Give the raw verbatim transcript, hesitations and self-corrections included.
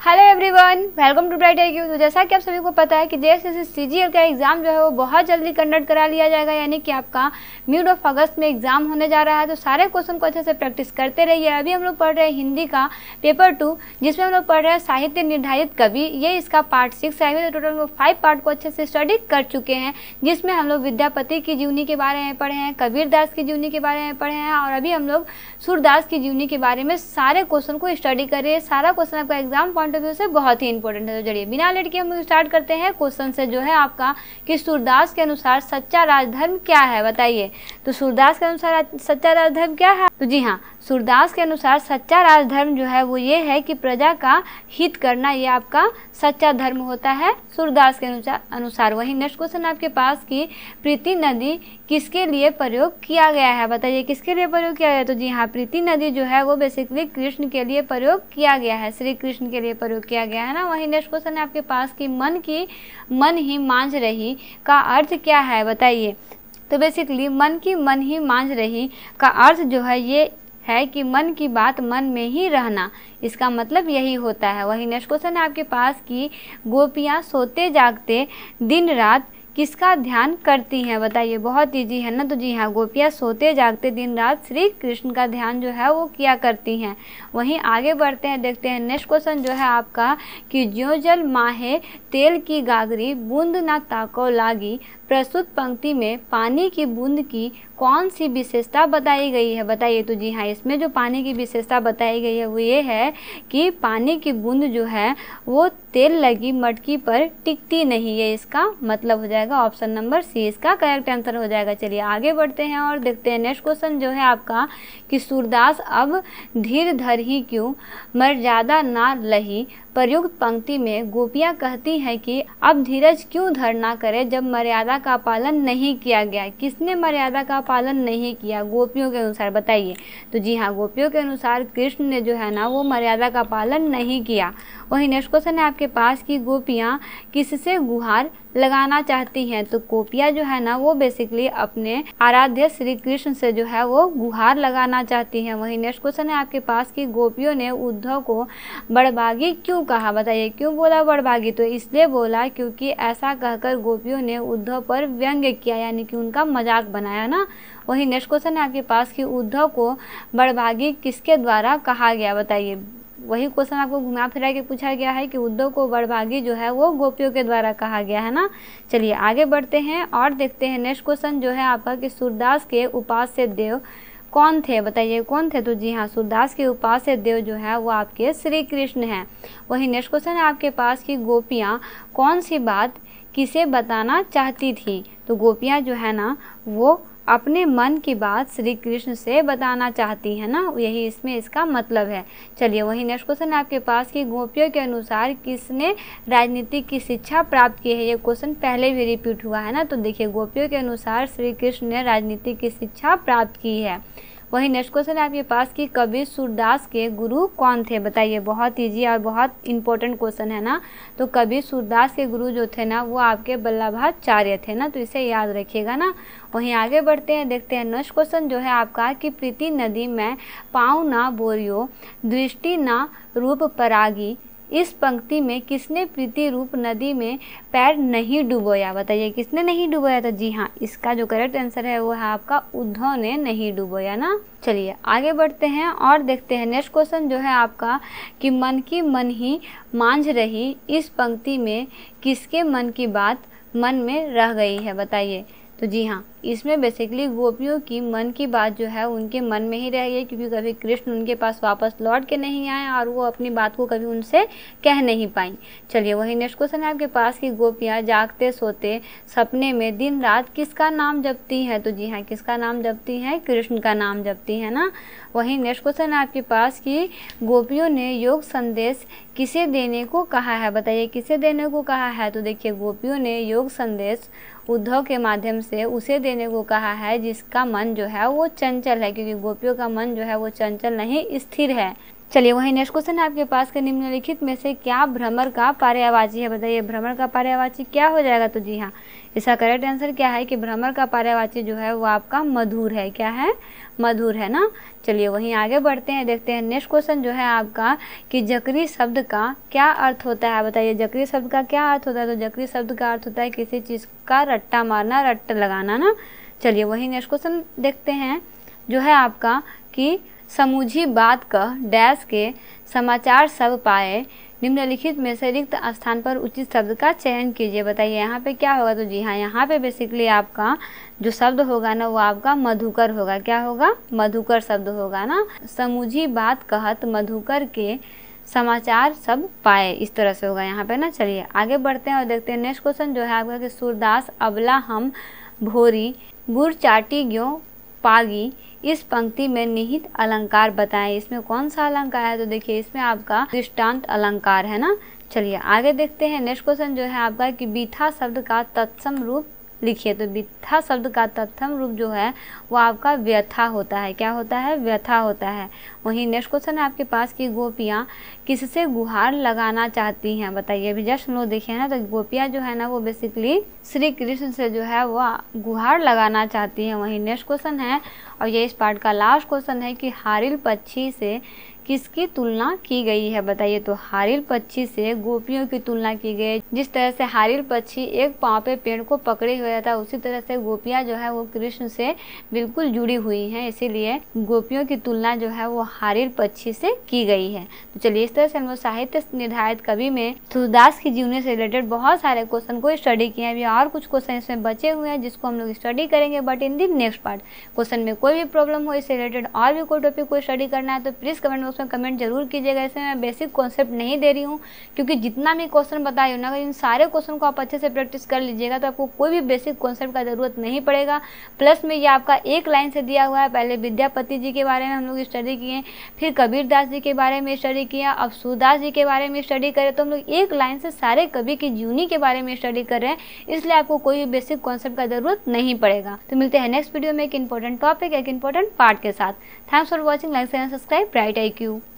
Hello everyone, welcome to Bright IQ. तो जैसा कि आप सभी को पता है कि जेएसएससी सीजीएल का एग्जाम जो है वो बहुत जल्दी कंडक्ट करा लिया जाएगा, यानी कि आपका मिड ऑफ अगस्त में एग्जाम होने जा रहा है। तो सारे क्वेश्चन को अच्छे से प्रैक्टिस करते रहिए। अभी हम लोग पढ़ रहे हैं हिंदी का पेपर टू, जिसमें हम लोग पढ़ रहे हैं साहित्य निर्धारित कवि। ये इसका पार्ट सिक्स है। तो टोटल फाइव पार्ट को अच्छे से स्टडी कर चुके हैं, जिसमें हम लोग विद्यापति की जीवनी के बारे में पढ़े हैं, कबीर दास की जीवनी के बारे में पढ़े हैं, और अभी हम लोग सूरदास की जीवनी के बारे में सारे क्वेश्चन को स्टडी कर रहे हैं। सारा क्वेश्चन आपका एग्जाम पॉइंट ऑफ व्यू से बहुत ही इंपॉर्टेंट है। तो चलिए बिना लेट के हम लोग स्टार्ट करते हैं क्वेश्चन से, जो है आपका कि सूरदास के अनुसार सच्चा राजधर्म क्या है, बताइए। तो सूरदास के अनुसार सच्चा राजधर्म क्या है? तो जी हाँ, सूरदास के अनुसार सच्चा राजधर्म जो है वो ये है कि प्रजा का हित करना, ये आपका सच्चा धर्म होता है सूरदास के अनुसार अनुसार वही नेक्स्ट क्वेश्चन आपके पास कि प्रीति नदी किसके लिए प्रयोग किया गया है, बताइए किसके लिए प्रयोग किया गया है। तो जी हाँ, प्रीति नदी जो है वो बेसिकली कृष्ण के लिए प्रयोग किया गया है, श्री कृष्ण के लिए प्रयोग किया गया है ना। वही नेक्स्ट क्वेश्चन है आपके पास कि मन की मन ही मांझ रही का अर्थ क्या है, बताइए। तो बेसिकली मन की मन ही मांझ रही का अर्थ जो है ये है कि मन की बात मन में ही रहना, इसका मतलब यही होता है। वही नेक्स्ट क्वेश्चन है आपके पास कि गोपियाँ सोते जागते दिन रात किसका ध्यान करती हैं, बताइए। बहुत इजी है ना। तो जी हाँ, गोपियाँ सोते जागते दिन रात श्री कृष्ण का ध्यान जो है वो किया करती हैं। वहीं आगे बढ़ते हैं, देखते हैं नेक्स्ट क्वेश्चन जो है आपका कि ज्यों जल माहे तेल की गागरी बूंद ना ताको लागी, प्रस्तुत पंक्ति में पानी की बूंद की कौन सी विशेषता बताई गई है, बताइए। तो जी हाँ, इसमें जो पानी की विशेषता बताई गई है वो ये है कि पानी की बूंद जो है वो तेल लगी मटकी पर टिकती नहीं है, इसका मतलब हो जाएगा ऑप्शन नंबर सी, इसका करेक्ट आंसर हो जाएगा। चलिए आगे बढ़ते हैं और देखते हैं नेक्स्ट क्वेश्चन जो है आपका कि सूरदास अब धीर धर ही क्यों मर्यादा ना लही, प्रयुक्त पंक्ति में गोपियाँ कहती हैं कि अब धीरज क्यों धरना करे जब मर्यादा का पालन नहीं किया गया। किसने मर्यादा का पालन नहीं किया गोपियों के अनुसार, बताइए। तो जी हाँ, गोपियों के अनुसार कृष्ण ने जो है ना वो मर्यादा का पालन नहीं किया। वही नेक्स्ट क्वेश्चन है आपके पास कि गोपियाँ किससे गुहार लगाना चाहती हैं। तो गोपियाँ जो है ना वो बेसिकली अपने आराध्य श्री कृष्ण से जो है वो गुहार लगाना चाहती हैं। वही नेक्स्ट क्वेश्चन है आपके पास कि गोपियों ने उद्धव को बड़भागी क्यों कहा, बताइए। क्यों बोला बड़भागी? तो इसलिए बोला क्योंकि ऐसा कहकर गोपियों ने उद्धव पर व्यंग्य किया, यानी कि उनका मजाक बनाया ना। वही नेक्स्ट क्वेश्चन है आपके पास कि उद्धव को बड़भागी किसके द्वारा कहा गया, बताइए। वही क्वेश्चन आपको घुमा फिरा के पूछा गया है कि उद्धव को बड़भागी जो है वो गोपियों के द्वारा कहा गया है ना। चलिए आगे बढ़ते हैं और देखते हैं नेक्स्ट क्वेश्चन जो है आपका कि सूरदास के उपास्य देव कौन थे, बताइए कौन थे। तो जी हाँ, सूरदास के उपास्य देव जो है वो आपके श्री कृष्ण हैं। वही नेक्स्ट क्वेश्चन है आपके पास कि गोपियाँ कौन सी बात किसे बताना चाहती थी। तो गोपियाँ जो है ना वो अपने मन की बात श्री कृष्ण से बताना चाहती है ना, यही इसमें इसका मतलब है। चलिए वही नेक्स्ट क्वेश्चन है आपके पास कि गोपियों के अनुसार किसने राजनीति की शिक्षा प्राप्त की है। ये क्वेश्चन पहले भी रिपीट हुआ है ना। तो देखिए, गोपियों के अनुसार श्री कृष्ण ने राजनीति की शिक्षा प्राप्त की है। वही नेक्स्ट क्वेश्चन है आपके पास कि कबीर सूरदास के गुरु कौन थे, बताइए। बहुत इजी और बहुत इंपॉर्टेंट क्वेश्चन है ना। तो कबीर सूरदास के गुरु जो थे ना वो आपके वल्लभाचार्य थे ना, तो इसे याद रखिएगा ना। वहीं आगे बढ़ते हैं, देखते हैं नेक्स्ट क्वेश्चन जो है आपका कि प्रीति नदी में पाँव ना बोरियो दृष्टि ना रूप परागी, इस पंक्ति में किसने प्रीति रूप नदी में पैर नहीं डुबोया, बताइए किसने नहीं डुबोया। तो जी हाँ, इसका जो करेक्ट आंसर है वो है आपका उद्धव ने नहीं डुबोया ना। चलिए आगे बढ़ते हैं और देखते हैं नेक्स्ट क्वेश्चन जो है आपका कि मन की मन ही मांझ रही, इस पंक्ति में किसके मन की बात मन में रह गई है, बताइए। तो जी हाँ, इसमें बेसिकली गोपियों की मन की बात जो है उनके मन में ही रह गई, क्योंकि कभी कृष्ण उनके पास वापस लौट के नहीं आए और वो अपनी बात को कभी उनसे कह नहीं पाई। चलिए वही नेक्स्ट क्वेश्चन है आपके पास कि गोपियाँ जागते सोते सपने में दिन रात किसका नाम जपती हैं। तो जी हाँ, किसका नाम जपती हैं? कृष्ण का नाम जपती है ना। वही नेक्स्ट क्वेश्चन है आपके पास कि गोपियों ने योग संदेश किसे देने को कहा है, बताइए किसे देने को कहा है। तो देखिए, गोपियों ने योग संदेश उद्धव के माध्यम से उसे देने को कहा है जिसका मन जो है वो चंचल है, क्योंकि गोपियों का मन जो है वो चंचल नहीं स्थिर है। चलिए वही नेक्स्ट क्वेश्चन है आपके पास के निम्नलिखित में से क्या भ्रमर का पर्यायवाची है, बताइए भ्रमर का पर्यायवाची क्या हो जाएगा। तो जी हाँ, इसका करेक्ट आंसर क्या है कि भ्रमर का पर्यायवाची जो है वो आपका मधुर है। क्या है, मधुर है ना। चलिए वहीं आगे बढ़ते हैं, देखते हैं नेक्स्ट क्वेश्चन जो है आपका कि जकरी शब्द का क्या अर्थ होता है, बताइए जकरी शब्द का क्या अर्थ होता है। तो जकरी शब्द का अर्थ होता है किसी चीज़ का रट्टा मारना, रट्ट लगाना ना। चलिए वही नेक्स्ट क्वेश्चन देखते हैं जो है आपका कि समूझी बात कह डैश के समाचार सब पाए, निम्नलिखित में से रिक्त स्थान पर उचित शब्द का चयन कीजिए, बताइए यहाँ पे क्या होगा। तो जी हाँ, यहाँ पे बेसिकली आपका जो शब्द होगा ना वो आपका मधुकर होगा। क्या होगा, मधुकर शब्द होगा ना। समूझी बात कहत मधुकर के समाचार सब पाए, इस तरह से होगा यहाँ पे ना। चलिए आगे बढ़ते हैं और देखते हैं नेक्स्ट क्वेश्चन जो है आपका कि सूरदास अबला हम भोरी गुड़ चाटी ग्यों पागी, इस पंक्ति में निहित अलंकार बताएं। इसमें कौन सा अलंकार है। तो देखिए इसमें आपका दृष्टांत अलंकार है ना। चलिए आगे देखते हैं नेक्स्ट क्वेश्चन जो है आपका कि बीथा शब्द का तत्सम रूप लिखिए। तो बीथा शब्द का तत्सम रूप जो है वो आपका व्यथा होता है। क्या होता है, व्यथा होता है। वहीं नेक्स्ट क्वेश्चन है आपके पास कि गोपियाँ किससे गुहार लगाना चाहती हैं, बताइए। अभी जस्ट हम लोग देखिए ना, तो गोपियाँ जो है ना वो बेसिकली श्री कृष्ण से जो है वो गुहार लगाना चाहती हैं। वहीं नेक्स्ट क्वेश्चन है और ये इस पार्ट का लास्ट क्वेश्चन है कि हारिल पक्षी से किसकी तुलना की गई है, बताइए। तो हारिल पक्षी से गोपियों की तुलना की गई। जिस तरह से हारिल पक्षी एक पाँव पे पेड़ को पकड़े हुए था, उसी तरह से गोपियाँ जो है वो कृष्ण से बिल्कुल जुड़ी हुई हैं, इसीलिए गोपियों की तुलना जो है वो हारिल पक्षी से की गई है। तो चलिए इस तरह से हम लोग साहित्य निर्धारित कवि में सूरदास की जीवनी से रिलेटेड बहुत सारे क्वेश्चन को स्टडी किए हैं। अभी और कुछ क्वेश्चन इसमें बचे हुए हैं जिसको हम लोग स्टडी करेंगे, but in the next part. Question में कोई भी प्रॉब्लम हो, इससे रिलेटेड और भी कोई टॉपिक को स्टडी करना है तो प्लीज़ कमेंट बॉक्स में कमेंट जरूर कीजिएगा। इसमें मैं बेसिक कॉन्सेप्ट नहीं दे रही हूँ क्योंकि जितना मैं क्वेश्चन बताई हूँ ना, अगर इन सारे क्वेश्चन को आप अच्छे से प्रैक्टिस कर लीजिएगा तो आपको कोई भी बेसिक कॉन्सेप्ट का जरूरत नहीं पड़ेगा। प्लस में ये आपका एक लाइन से दिया हुआ है। पहले विद्यापति जी के बारे में हम लोग स्टडी किए, फिर कबीर दास जी के बारे में स्टडी किया, अब सूरदास जी के बारे में स्टडी करें, तो हम लोग एक लाइन से सारे कवि की जीवनी के बारे में स्टडी कर रहे हैं, इसलिए आपको कोई भी बेसिक कॉन्सेप्ट का जरूरत नहीं पड़ेगा। तो मिलते हैं नेक्स्ट वीडियो में एक इंपॉर्टेंट टॉपिक, एक इंपॉर्टेंट पार्ट के साथ। Thanks for watching, like share and subscribe Bright I Q.